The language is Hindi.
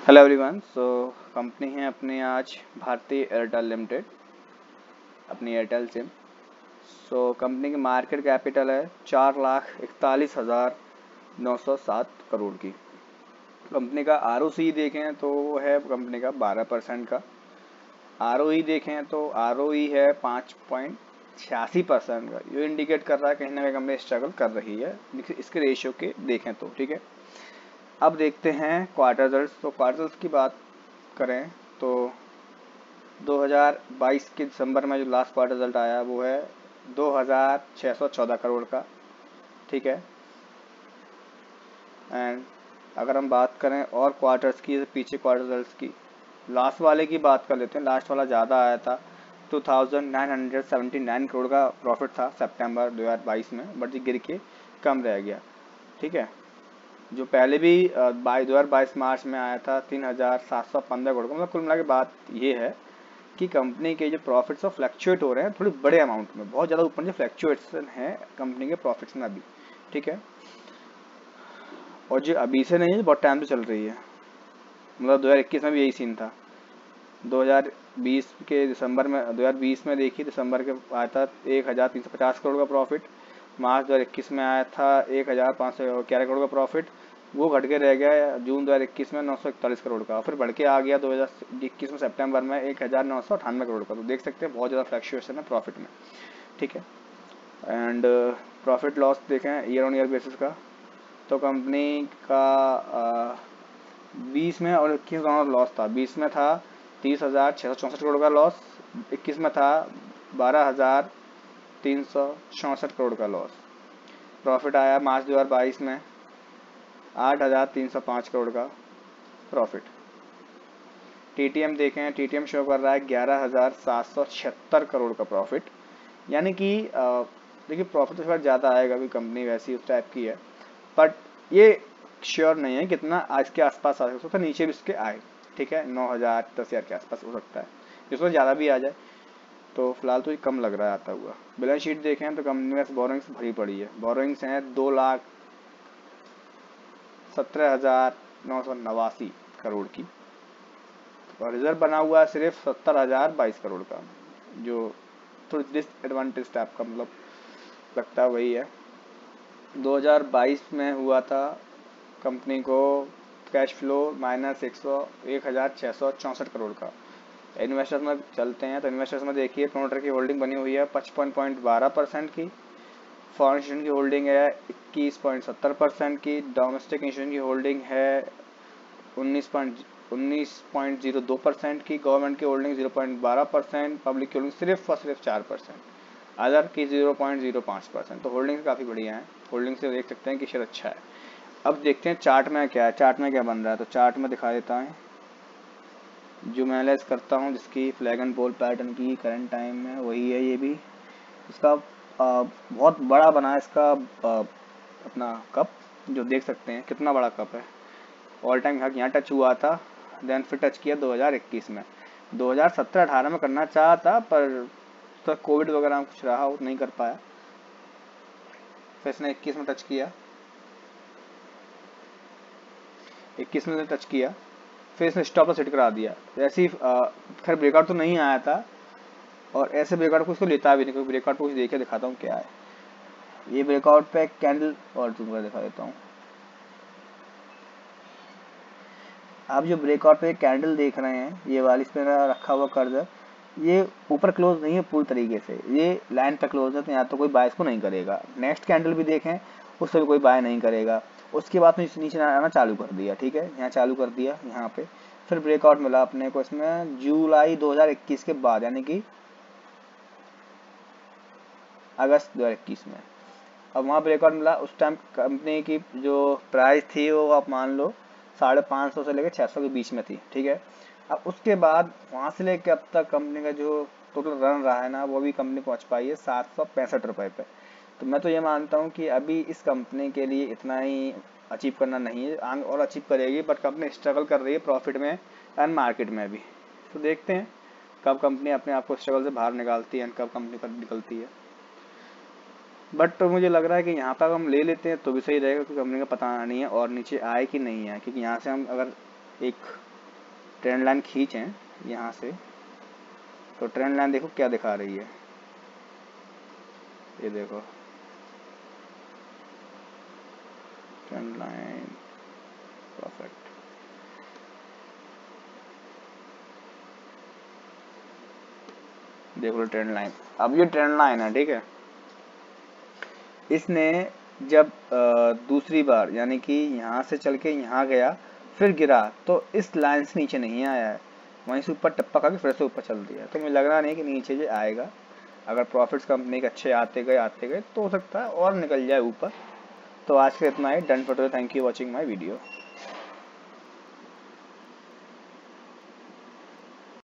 Hello everyone. सो कंपनी है अपनी आज भारतीय एयरटेल लिमिटेड, अपनी एयरटेल सिम। सो कंपनी की मार्केट कैपिटल है 4,41,907 करोड़ की। कंपनी का ROC देखें तो वो है कंपनी का 12% का। ROE देखें तो ROE है 5.86% का। ये इंडिकेट कर रहा है कहीं ना कहीं कंपनी स्ट्रगल कर रही है इसके रेशियो के देखें तो, ठीक है। अब देखते हैं क्वार्टर रिजल्ट्स। तो क्वार्टर रिजल्ट्स की बात करें तो 2022 के दिसंबर में जो लास्ट क्वार्टर रिजल्ट आया वो है 2,614 करोड़ का, ठीक है। एंड अगर हम बात करें और क्वार्टर्स की, पीछे क्वार्टर रिजल्ट्स की, लास्ट वाले की बात कर लेते हैं। लास्ट वाला ज़्यादा आया था, 2,979 करोड़ का प्रॉफिट था सितंबर 2022 में, बट ये गिर के कम रह गया, ठीक है। जो पहले भी 2022 मार्च में आया था 3,715 करोड़ का। मतलब कुल मिला के बात ये है कि कंपनी के जो प्रॉफिट्स फ्लैक्चुएट हो रहे हैं थोड़े बड़े अमाउंट में, बहुत ज़्यादा ऊपर जो फ्लैक्चुएशन है कंपनी के प्रॉफिट्स में अभी, ठीक है। और जो अभी से नहीं है, बहुत टाइम से चल रही है। मतलब 2021 में भी यही सीन था। 2020 के दिसंबर में, 2020 में देखिए दिसंबर के आया था 1,350 करोड़ का प्रॉफिट। मार्च 2021 में आया था 1,511 करोड़ का प्रॉफिट। वो घट के रह गया जून 2021 में 941 करोड़ का, फिर बढ़ के आ गया 2021 में सितंबर में 1,998 करोड़ का। तो देख सकते हैं बहुत ज़्यादा फ्लैक्चुएशन है प्रॉफिट में, ठीक है। एंड प्रॉफिट लॉस देखें ईयर ऑन ईयर बेसिस का, तो कंपनी का 20 में और 21 दोनों लॉस था। 20 में था 30,664 करोड़ का लॉस, 21 में था 12,364 करोड़ का लॉस। प्रॉफिट आया मार्च 2022 में 8,305 करोड़ का प्रॉफिट। TTM देखें, TTM शो कर रहा है 11,776 करोड़ का प्रॉफिट। यानी कि देखिए प्रॉफिट तो थोड़ा ज़्यादा आएगा, अभी कंपनी वैसी उस टाइप की है, बट ये श्योर नहीं है कितना आज के आसपास आ सकता है, नीचे भी इसके आए, ठीक है। 9,000 10,000 के आसपास हो सकता है, इसमें ज़्यादा भी आ जाए। तो फिलहाल तो ये कम लग रहा है आता हुआ। बैलेंस शीट देखें तो कंपनी में बोरोइंग्स भरी पड़ी है। बोरोइंग्स हैं 2,17,989 करोड़ की, और रिजर्व बना हुआ है सिर्फ 70,022 करोड़ का, जो थोड़ी डिसएडवांटेज टाइप का मतलब लगता है वही है। 2022 में हुआ था कंपनी को कैश फ्लो माइनस 1,664 करोड़ का। इन्वेस्टर्स में चलते हैं तो इन्वेस्टर्स में देखिए प्रोमोटर की होल्डिंग बनी हुई है 55.12% की, फॉरेन इंस्टीट्यूशन की होल्डिंग है 21.70% की, डोमेस्टिक इंस्टीट्यूशन की होल्डिंग है 19.02% की, गवर्नमेंट की होल्डिंग 0.12%, पब्लिक की होल्डिंग सिर्फ और सिर्फ 4%, अदर की 0.05%। तो होल्डिंग काफ़ी बढ़िया है। होल्डिंग से देख सकते हैं कि शेयर अच्छा है। अब देखते हैं चार्ट में क्या है, चार्ट में क्या बन रहा है। तो चार्ट में दिखा देता है जो मैं एनालाइज करता हूँ, जिसकी फ्लैग एंड बोल पैटर्न की करंट टाइम में वही है ये भी। इसका बहुत बड़ा बना है इसका अपना कप, जो देख सकते हैं कितना बड़ा कप है। ऑल टाइम यहाँ टच हुआ था, देन फिर टच किया 2021 में। 2017-18 में करना चाहा था पर तो कोविड वगैरह कुछ रहा हो, नहीं कर पाया। फिर इसने 21 में टच किया, 21 में टच किया, फिर इसने स्टॉप लॉस सेट करा दिया। ऐसे ही खैर ब्रेकआउट तो नहीं आया था, और ऐसे ब्रेकआउट को इसको लेता भी नहीं, क्योंकि ब्रेकआउट को कुछ देखे दिखाता हूँ क्या है। ये ब्रेकआउट पे कैंडल और तुमको दिखा देता हूँ। आप जो ब्रेकआउट पे कैंडल देख रहे हैं, ये वाली इस पर रखा हुआ कर्ज, ये ऊपर क्लोज नहीं है पूरी तरीके से, ये लाइन पे क्लोज है, तो यहाँ तो कोई बाय इसको नहीं करेगा। नेक्स्ट कैंडल भी देखें, उससे भी कोई बाय नहीं करेगा। उसके बाद में नीचे आना चालू कर दिया, ठीक है, यहाँ चालू कर दिया यहाँ पे। फिर ब्रेकआउट मिला अपने को इसमें जुलाई 2021 के बाद, यानी कि अगस्त 2021 में। अब वहाँ ब्रेकआउट मिला, उस टाइम कंपनी की जो प्राइस थी वो आप मान लो 550 से लेकर 600 के बीच में थी, ठीक है। अब उसके बाद वहाँ से लेकर अब तक कंपनी का जो टोटल रन रहा है ना, वो भी कंपनी पहुँच पाई है 765 रुपये पे। तो मैं तो ये मानता हूँ कि अभी इस कंपनी के लिए इतना ही अचीव करना नहीं है, आगे और अचीव करेगी, बट कंपनी स्ट्रगल कर रही है प्रॉफिट में एंड मार्केट में भी। तो देखते हैं कब कंपनी अपने आप को स्ट्रगल से बाहर निकालती है एंड कब कंपनी पर निकलती है। बट तो मुझे लग रहा है कि यहाँ तक हम ले लेते हैं तो भी सही रहेगा, क्योंकि कंपनी का पता नहीं है और नीचे आए कि नहीं आए। क्योंकि यहाँ से हम अगर एक ट्रेंड लाइन खींचें यहाँ से तो ट्रेंड लाइन देखो क्या दिखा रही है, ये देखो ट्रेंड लाइन परफेक्ट। देख लो ट्रेंड लाइन, अब ये ट्रेंड लाइन है, ठीक है। इसने जब दूसरी बार यानी कि यहाँ से चल के यहाँ गया फिर गिरा तो इस लाइन से नीचे नहीं आया है, वहीं से ऊपर टप्पा खा के फिर से ऊपर चल दिया। तो मुझे लग रहा नहीं कि नीचे ये आएगा। अगर प्रॉफिट्स कंपनी के अच्छे आते गए तो हो सकता है और निकल जाए ऊपर। तो आज के इतना ही, done for today, thank you watching my video.